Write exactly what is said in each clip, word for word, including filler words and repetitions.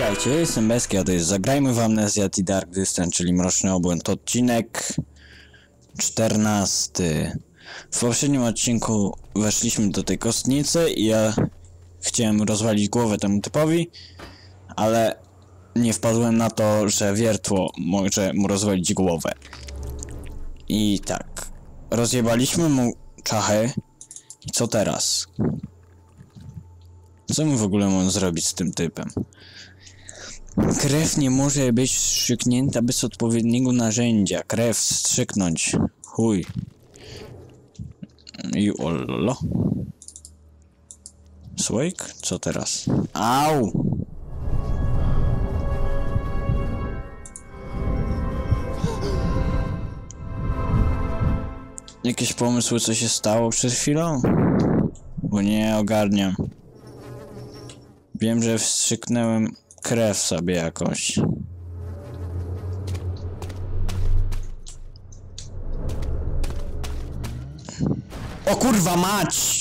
Witajcie, jestem Beski, a to jest Zagrajmy w Amnezję The Dark Descent, czyli Mroczny Obłęd, odcinek czternasty. W poprzednim odcinku weszliśmy do tej kostnicy i ja chciałem rozwalić głowę temu typowi, ale nie wpadłem na to, że wiertło może mu rozwalić głowę. I tak, rozjebaliśmy mu czachę i co teraz? Co my w ogóle mamy zrobić z tym typem? Krew nie może być wstrzyknięta bez odpowiedniego narzędzia. Krew wstrzyknąć. Chuj. I ololo. Słoik? Co teraz? Au! Jakieś pomysły, co się stało przed chwilą? Bo nie ogarniam. Wiem, że wstrzyknąłem krew sobie jakąś. O kurwa mać!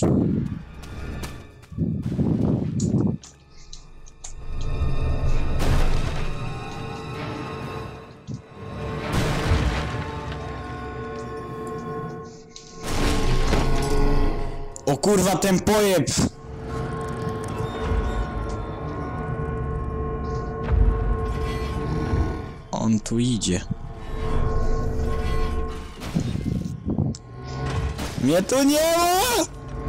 O kurwa ten pojeb! On tu idzie. Mnie tu nie ma!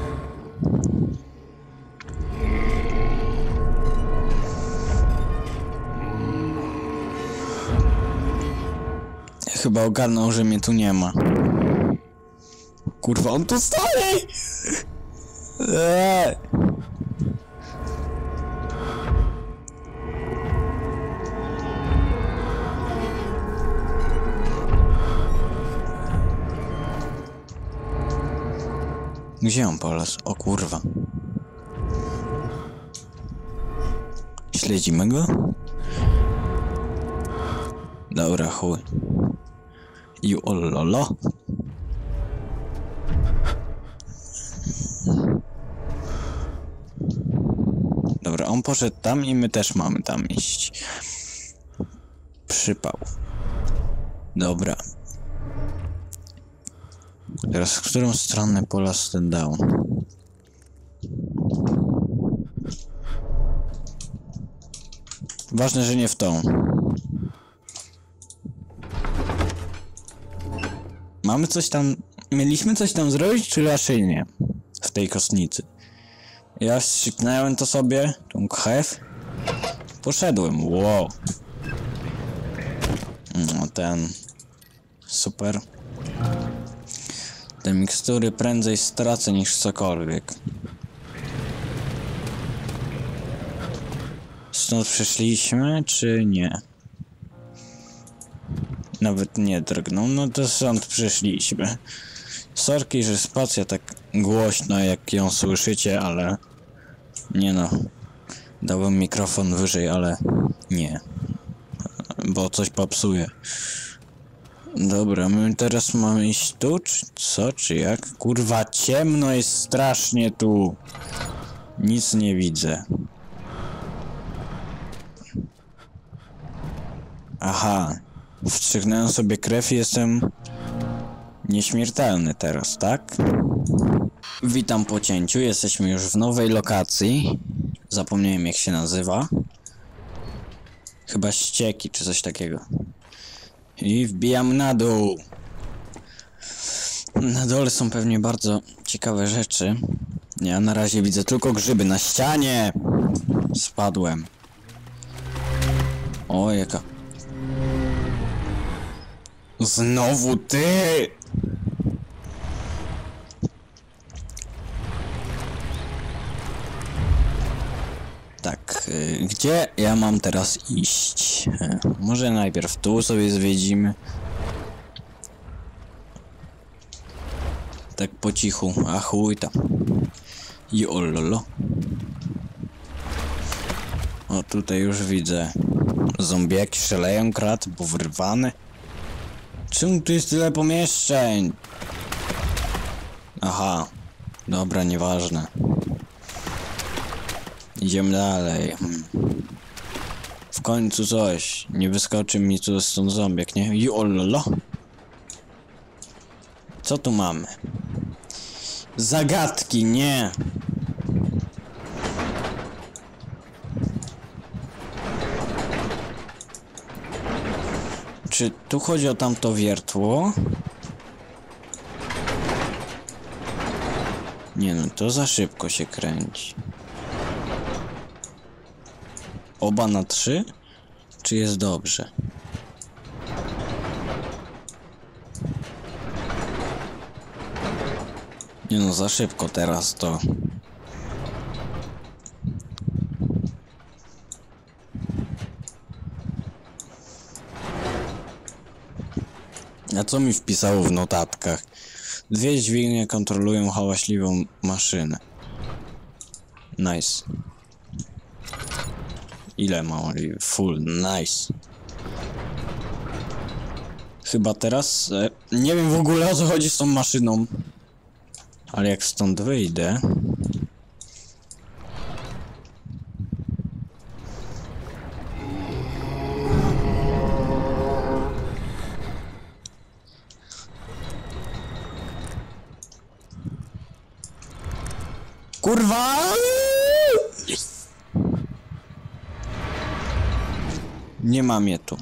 Chyba ogarnął, że mnie tu nie ma. Kurwa, on tu stoi! Eee. Gdzie on polazł? O kurwa. Śledzimy go? Dobra, chuj. I ololo. Dobra, on poszedł tam i my też mamy tam iść. Przypał. Dobra. Teraz w którą stronę polazł ten down? Ważne, że nie w tą. Mamy coś tam... Mieliśmy coś tam zrobić, czy raczej nie? W tej kostnicy. Ja wstrzyknąłem to sobie, tą krew. Poszedłem, wow. No ten... Super. Te mikstury prędzej stracę niż cokolwiek. Stąd przyszliśmy, czy nie? Nawet nie drgnął, no to stąd przyszliśmy. Sorki, że spacja tak głośno, jak ją słyszycie, ale... Nie no. Dałem mikrofon wyżej, ale... Nie. Bo coś popsuje. Dobra, my teraz mamy iść tu, czy co, czy jak? Kurwa, ciemno jest strasznie tu. Nic nie widzę. Aha. Wstrzyknąłem sobie krew i jestem... nieśmiertelny teraz, tak? Witam po cięciu, jesteśmy już w nowej lokacji. Zapomniałem, jak się nazywa. Chyba ścieki, czy coś takiego. I wbijam na dół. Na dole są pewnie bardzo ciekawe rzeczy. Ja na razie widzę tylko grzyby na ścianie. Spadłem. O, jaka... Znowu ty! Tak, y, gdzie ja mam teraz iść? Y, może najpierw tu sobie zwiedzimy. Tak po cichu, a chuj tam. I ololo. O, tutaj już widzę. Zombiaki szaleją, kraty powrywane. Czemu tu jest tyle pomieszczeń? Aha. Dobra, nieważne. Idziemy dalej. W końcu coś. Nie wyskoczy mi tu stąd zombiek, nie? Jololo. Co tu mamy? Zagadki, nie! Czy tu chodzi o tamto wiertło? Nie no, to za szybko się kręci. Oba na trzy? Czy jest dobrze? Nie no, za szybko teraz to. A co mi wpisało w notatkach? Dwie dźwignie kontrolują hałaśliwą maszynę. Nice. Ile mam? Full. Nice. Chyba teraz... E, nie wiem w ogóle o co chodzi z tą maszyną. Ale jak stąd wyjdę... Kurwa! Nie ma mnie tu.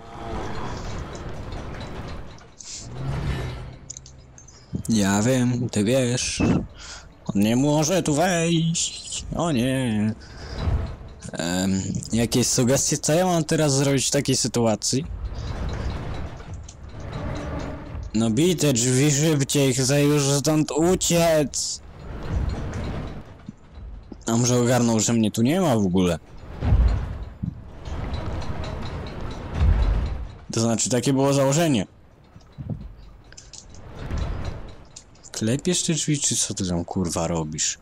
Ja wiem, ty wiesz. On nie może tu wejść. O nie. Um, jakieś sugestie, co ja mam teraz zrobić w takiej sytuacji? No bij te drzwi szybciej, chcę już stąd uciec. A może ogarnął, że mnie tu nie ma w ogóle? To znaczy, takie było założenie. Klepiesz te drzwi, czy co ty tam kurwa robisz?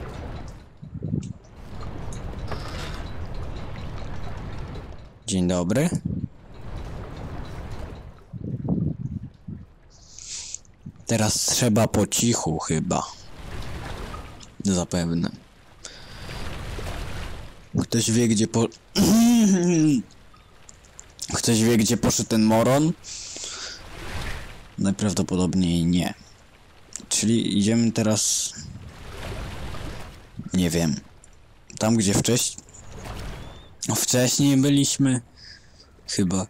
Dzień dobry. Teraz trzeba po cichu chyba. Zapewne. Ktoś wie gdzie po... Ktoś wie gdzie poszedł ten moron? Najprawdopodobniej nie. Czyli idziemy teraz... Nie wiem. Tam gdzie wcześniej... Wcześniej byliśmy... Chyba.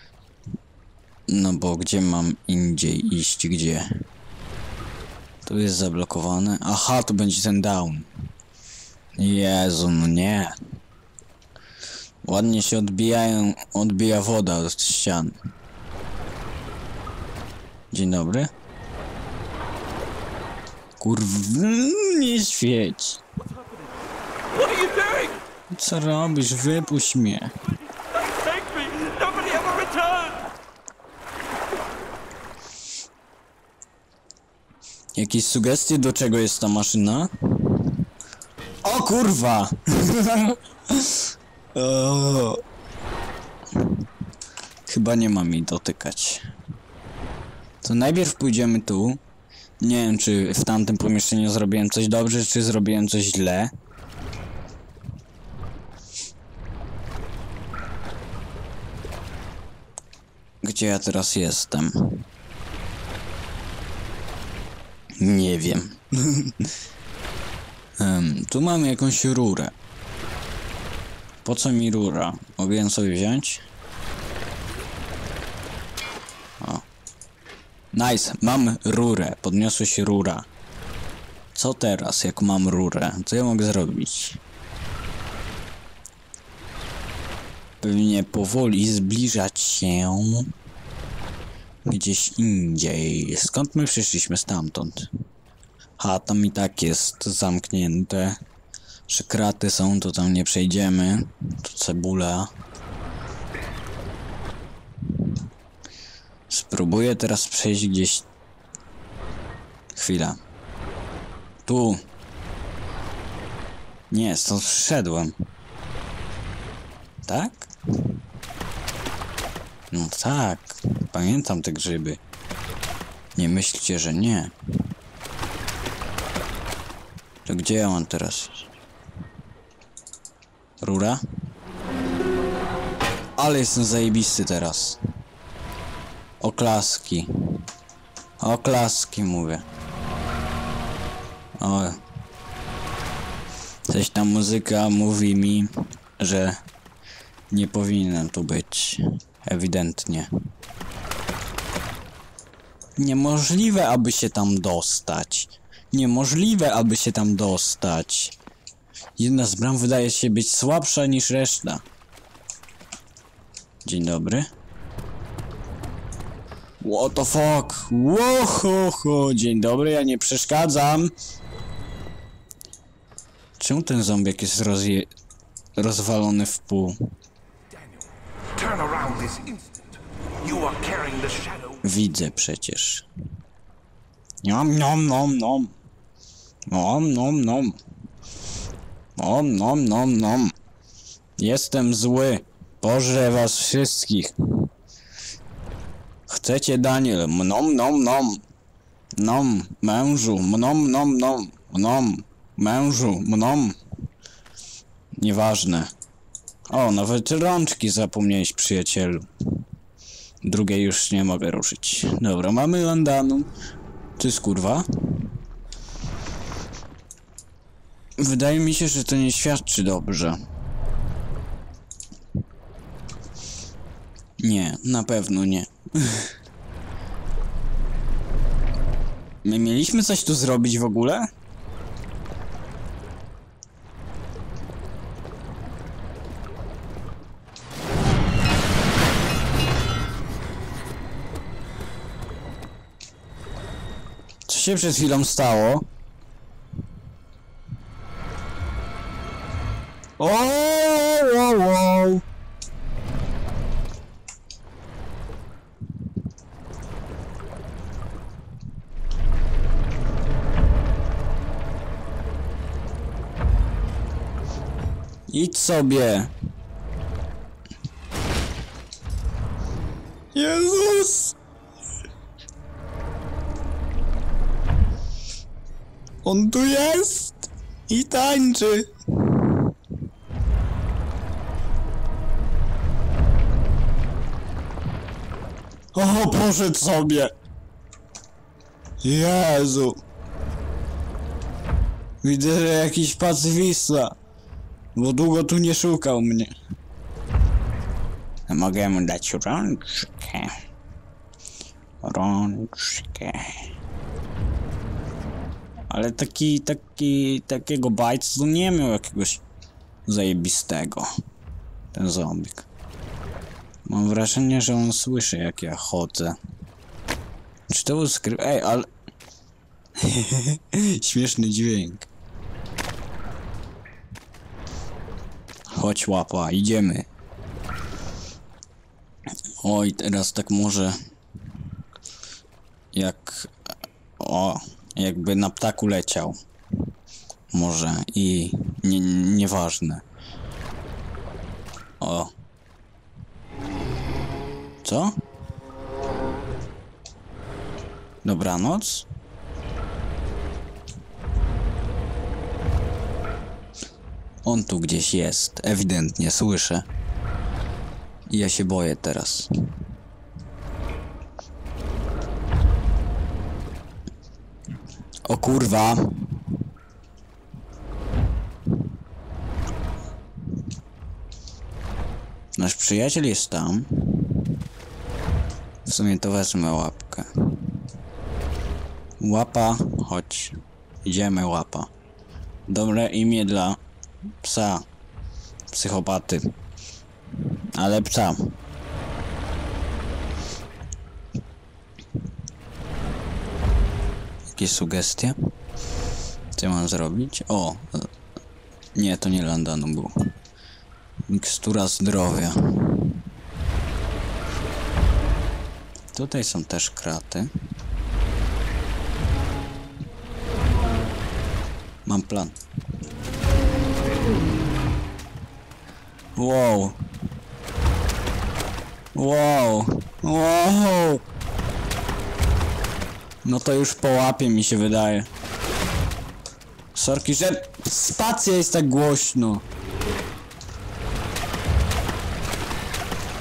No bo gdzie mam indziej iść? Gdzie? Tu jest zablokowane. Aha, tu będzie ten down. Jezu, no nie. Ładnie się odbijają, odbija woda od ścian. Dzień dobry. Kurwa, nie świeć. Co robisz? Wypuść mnie. Jakieś sugestie, do czego jest ta maszyna? O kurwa! O. Chyba nie ma mi dotykać. To najpierw pójdziemy tu. Nie wiem, czy w tamtym pomieszczeniu zrobiłem coś dobrze, czy zrobiłem coś źle. Gdzie ja teraz jestem? Nie wiem. um, tu mamy jakąś rurę. Po co mi rura? Mogę ją sobie wziąć? O. Nice, mam rurę. Podniosłeś rura. Co teraz, jak mam rurę? Co ja mogę zrobić? Pewnie powoli zbliżać się gdzieś indziej. Skąd my przyszliśmy? Stamtąd. Ha, tam i tak jest zamknięte. Że kraty są, to tam nie przejdziemy. To cebula. Spróbuję teraz przejść gdzieś... Chwila. Tu. Nie, stąd wszedłem. Tak? No tak. Pamiętam te grzyby. Nie myślcie, że nie. To gdzie ja mam teraz? Rura? Ale jestem zajebisty teraz. Oklaski. Oklaski mówię. O. Coś ta muzyka mówi mi, że nie powinienem tu być. Ewidentnie. Niemożliwe, aby się tam dostać. Niemożliwe, aby się tam dostać. Jedna z bram wydaje się być słabsza niż reszta. Dzień dobry. What the fuck? Łohoho. Dzień dobry, ja nie przeszkadzam. Czemu ten zombiak jest rozje... rozwalony w pół? Widzę przecież. Nom nom nom nom. Nom nom nom. Nom nom nom nom. Jestem zły. Pożrę was wszystkich. Chcecie, Daniel? Mnom nom nom. Nom, mężu. Mnom nom nom. Mnom, mężu. Mnom. Nieważne. O, nawet rączki zapomniałeś, przyjacielu. Drugiej już nie mogę ruszyć. Dobra, mamy Landanu. To jest kurwa. Wydaje mi się, że to nie świadczy dobrze. Nie, na pewno nie. My mieliśmy coś tu zrobić w ogóle? Co się przed chwilą stało? O, wow, wow. Idź sobie. Jezus. On tu jest i tańczy. O, poszedł sobie. Jezu. Widzę, że jakiś pacyfista. Bo długo tu nie szukał mnie. Mogę mu dać rączkę. Rączkę. Ale taki, taki, takiego bajcu nie miał jakiegoś zajebistego. Ten zombik. Mam wrażenie, że on słyszy, jak ja chodzę. Czy to był skrypt? Ej, ale... Śmieszny dźwięk. Chodź, łapa, idziemy. Oj, teraz tak może... Jak... O... Jakby na ptaku leciał. Może i... Nie, nieważne. O. Co? Dobranoc? On tu gdzieś jest, ewidentnie, słyszę. I ja się boję teraz. O kurwa. Nasz przyjaciel jest tam. W sumie to wezmę łapkę. Łapa, chodź. Idziemy, łapa. Dobre imię dla psa. Psychopaty. Ale psa. Jakieś sugestie? Co mam zrobić? O! Nie, to nie Landanu był. Mikstura zdrowia. Tutaj są też kraty. Mam plan. Wow. Wow. Wow. No to już po łapie mi się wydaje. Sorki, że spacja jest tak głośno.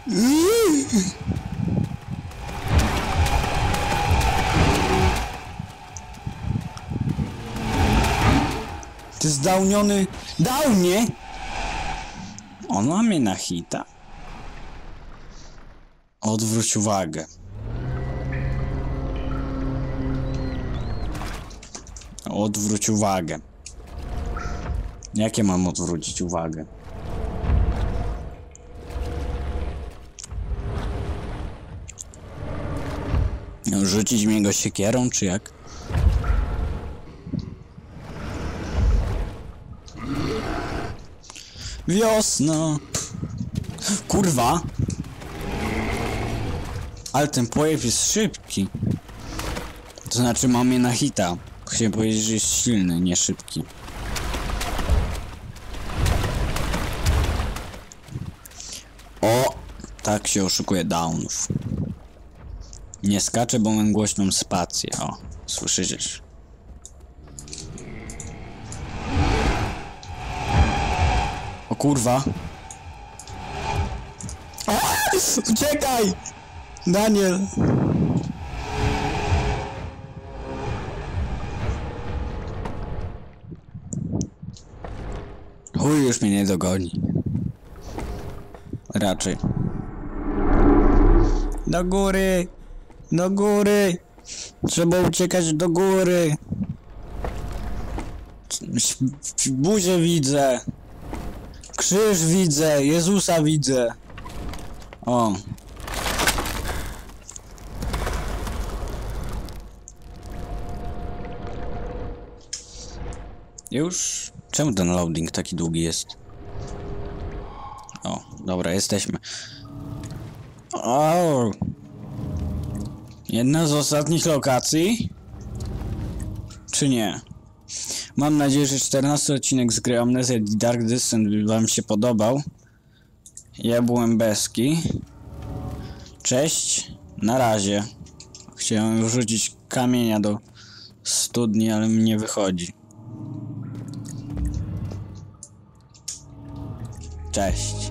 Ty zdałniony downie! On ma mnie na hita. Odwróć uwagę. Odwróć uwagę. Jakie mam odwrócić uwagę? Rzucić mnie go siekierą, czy jak? Wiosna! Kurwa! Ale ten pojeb jest szybki. To znaczy mam je na hita. Chciałem powiedzieć, że jest silny, nie szybki. O! Tak się oszukuje downów. Nie skaczę, bo mam głośną spację. O, słyszycie? O kurwa! O! Uciekaj! Daniel! Chuj, już mnie nie dogoni. Raczej. Do góry! Do góry! Trzeba uciekać do góry! Buzię widzę! Krzyż widzę! Jezusa widzę! O! Już? Czemu ten loading taki długi jest? O, dobra, jesteśmy. O! Jedna z ostatnich lokacji? Czy nie? Mam nadzieję, że czternasty odcinek z gry Amnesia The Dark Descent wam się podobał. Ja byłem Beski. Cześć, na razie. Chciałem wrzucić kamienia do studni, ale mi nie wychodzi. Cześć.